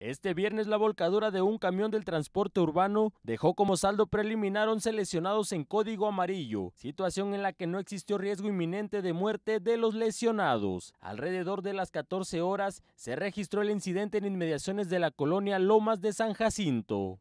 Este viernes la volcadura de un camión del transporte urbano dejó como saldo preliminar 11 lesionados en código amarillo, situación en la que no existió riesgo inminente de muerte de los lesionados. Alrededor de las 14 horas se registró el incidente en inmediaciones de la colonia Lomas de San Jacinto.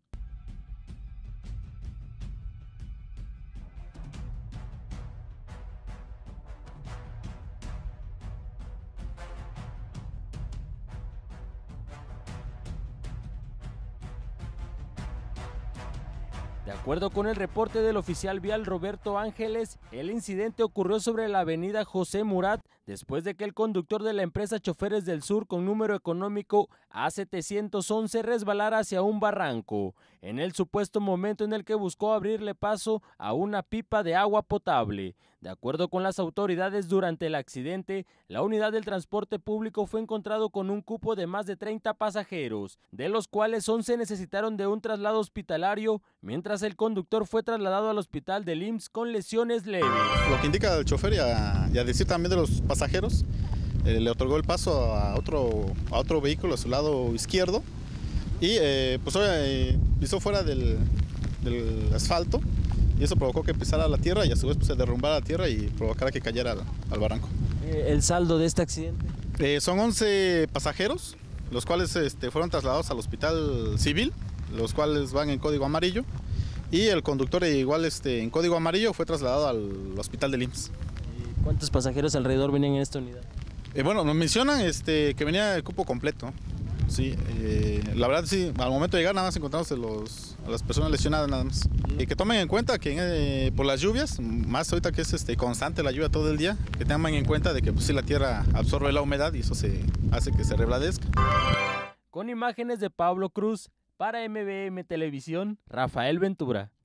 De acuerdo con el reporte del oficial vial Roberto Ángeles, el incidente ocurrió sobre la avenida José Murat después de que el conductor de la empresa Choferes del Sur con número económico A711 resbalara hacia un barranco, en el supuesto momento en el que buscó abrirle paso a una pipa de agua potable. De acuerdo con las autoridades, durante el accidente, la unidad del transporte público fue encontrado con un cupo de más de 30 pasajeros, de los cuales 11 necesitaron de un traslado hospitalario, mientras el conductor fue trasladado al hospital del IMSS con lesiones leves. Lo que indica el chofer y a decir también de los pasajeros, le otorgó el paso a otro vehículo a su lado izquierdo y pisó fuera del asfalto, y eso provocó que pisara la tierra y a su vez se derrumbara la tierra y provocara que cayera al barranco. ¿El saldo de este accidente? Son 11 pasajeros, los cuales fueron trasladados al hospital civil, los cuales van en código amarillo, y el conductor igual en código amarillo fue trasladado al hospital del IMSS. ¿Cuántos pasajeros alrededor venían en esta unidad? Bueno, nos mencionan que venía el cupo completo. Sí, la verdad sí, al momento de llegar nada más encontramos a las personas lesionadas nada más. Que tomen en cuenta que por las lluvias, más ahorita que es constante la lluvia todo el día, que tengan en cuenta de que pues, sí, la tierra absorbe la humedad y eso hace que se reblandezca. Con imágenes de Pablo Cruz, para MBM Televisión, Rafael Ventura.